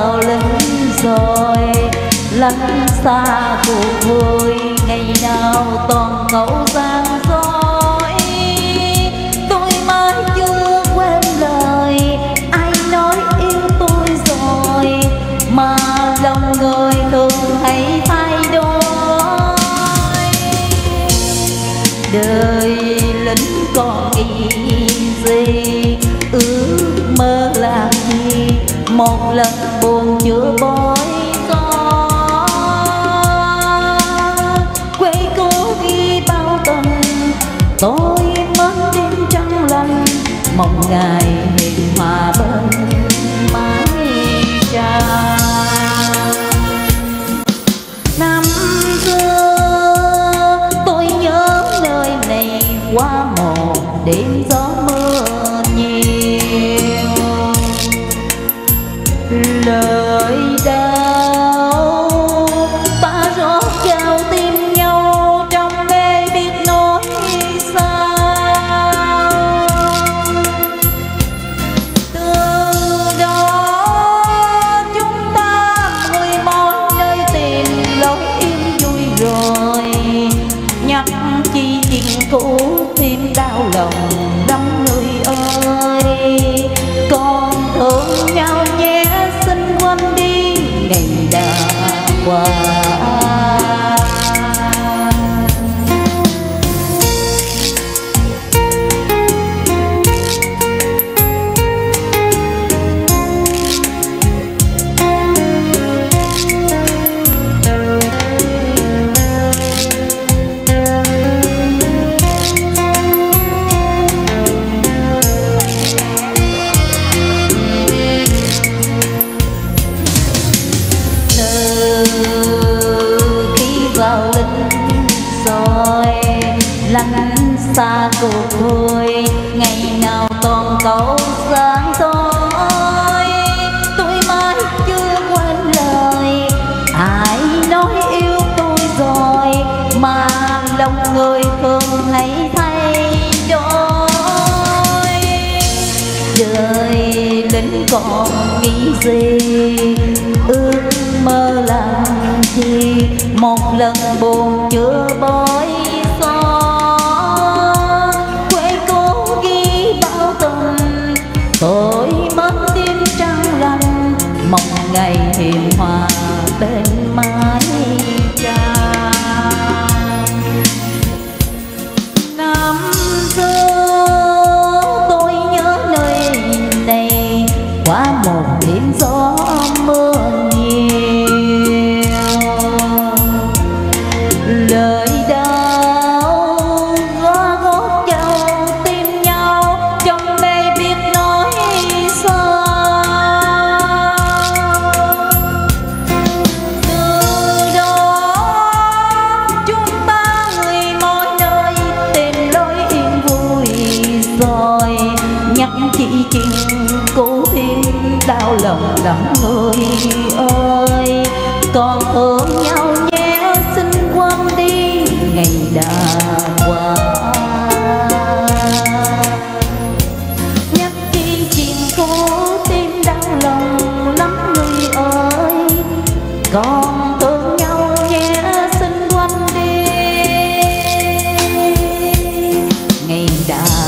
vào lính rồi lánh xa cuộc vui, ngày nào toàn cậu gian dối. Tôi mãi chưa quên lời ai nói yêu tôi rồi, mà lòng người thường hay thay đổi. Đời lính còn nghĩ gì, ước mơ làm gì, một lần buồn chưa bối xóa. Quê cố ghi bao tầng, tôi mất đêm trăng lành, mong ngày hiền hòa bên mái trăng. Năm xưa tôi nhớ nơi này qua một đêm gió mưa nhiều, lời đau ta rót vào tim nhau trong mê biết nói sao. Từ đó chúng ta người một nơi tìm lối yên vui rồi, nhắc chi chuyện cũ thêm đau lòng lắm người ơi. Còn thương nhau nhé xin quên đi ngày đã qua. Vào lính rồi lánh xa cuộc vui, ngày nào toàn cậu sáng soi. Tôi mãi chưa quên lời ai nói yêu tôi rồi, mà lòng người thường hay thay đổi. Đời lính còn nghĩ gì, ước mơ làm gì, một lần buồn chưa bối xóa. Quê cố ghi bao tuần, tôi mất đêm trăng lành, mong ngày hiền hòa bên mái trăng. Năm xưa tôi nhớ nơi này qua một đêm gió mưa nhiều, lời đau góa gót vào tim nhau trong mê biết nói sao. Từ đó chúng ta người mỗi nơi tìm lối yên vui rồi, nhắc chỉ chuyện cũ thêm đau lòng lắm người ơi. Còn thương nhau nhé xin quên đi ngày đã qua. Nhắc chi chuyện cũ tim đau lòng lắm người ơi. Còn thương nhau nhé xin quên đi ngày đã